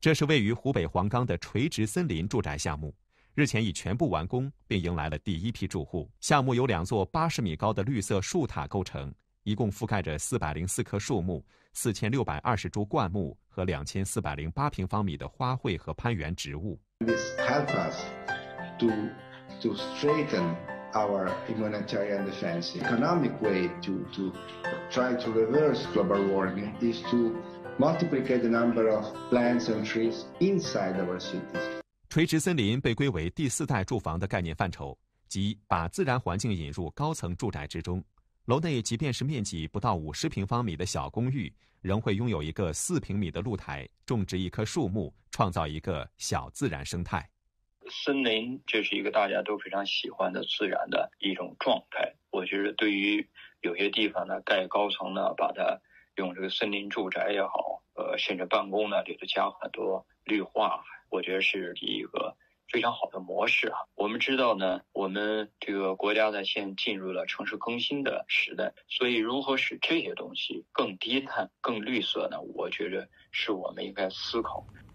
这是位于湖北黄冈的垂直森林住宅项目，日前已全部完工，并迎来了第一批住户。项目由2座80米高的绿色树塔构成，一共覆盖着404棵树木、4620株灌木和2408平方米的花卉和攀援植物。 This helps us to strengthen our humanitarian defense. Economic way to try to reverse global warming is to multiply the number of plants and trees inside our cities. 垂直森林被归为第4代住房的概念范畴，即把自然环境引入高层住宅之中。楼内即便是面积不到50平方米的小公寓，仍会拥有一个4平米的露台，种植一棵树木，创造一个小自然生态。 森林这是一个大家都非常喜欢的自然的一种状态。我觉得对于有些地方呢，盖高层呢，把它用这个森林住宅也好，甚至办公呢，给它加很多绿化，我觉得是一个非常好的模式啊。我们知道呢，我们这个国家呢现在进入了城市更新的时代，所以如何使这些东西更低碳、更绿色呢？我觉得是我们应该思考的。